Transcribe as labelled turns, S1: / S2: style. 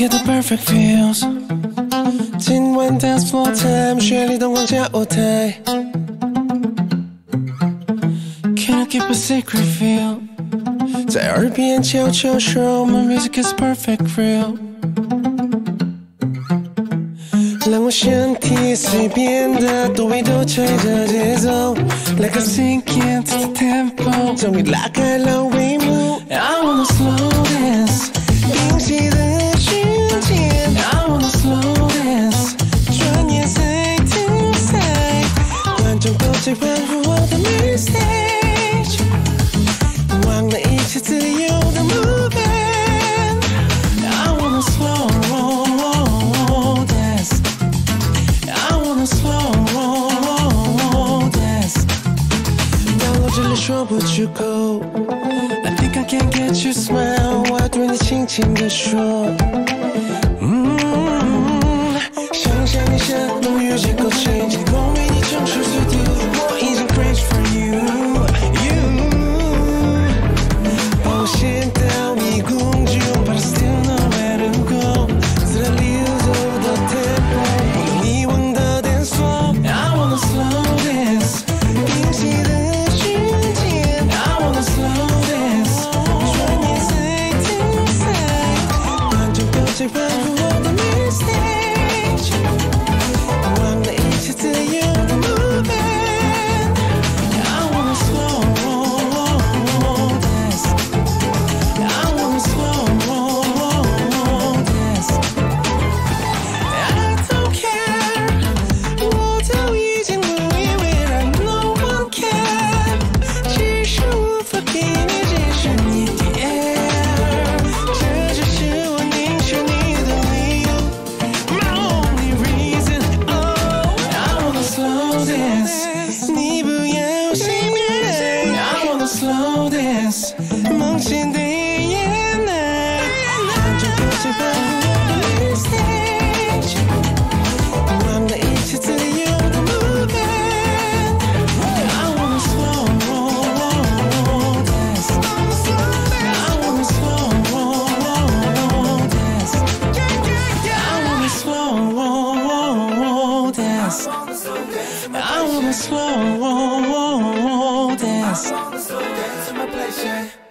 S1: get the perfect feels。今晚 dance floor time， 绚丽灯光加舞台。Can I keep a secret feel？ 在耳边悄悄说 ，My music is perfect real。让我身体随便的抖一抖，吹着节奏 ，Like a sink into the tempo， 终于拉开了帷幕。I wanna slow dance， 屏息的瞬间 ，I wanna slow dance， 转眼side to side， 观众都在欢呼我的 main stage， 忘了一切自由的 moving。I wanna slow dance， 但我真的说不出口。I think I can get your smile， 我要对你轻轻地说。想象一下 ，The musical change， 光为你唱出速度，我已经 crazy for you。You， 把我陷到迷宫中 ，But I still know where to go， 自然流走的 tempo， 不能遗忘的电索。I wanna slow dance， 屏息的瞬间 ，I wanna slow dance， 转眼 side to side， 观众都在欢呼我的 main stage， 忘了一切自由的 moving。I wanna slow dance， I wanna slow dance， I don't care， 我都已经不以为然 ，No one can， 只是无法给你解释你的 air， 这就是我凝视你的理由 ，My only reason。Oh，I wanna slow dance， 你不要熄灭 ，I wanna slow dance， 梦醒的眼泪，观众都在欢呼我的 main stage， 忘了一切自由的 moving。I wanna slow dance， I wanna slow dance， I wanna slow dance， I wanna slow dance。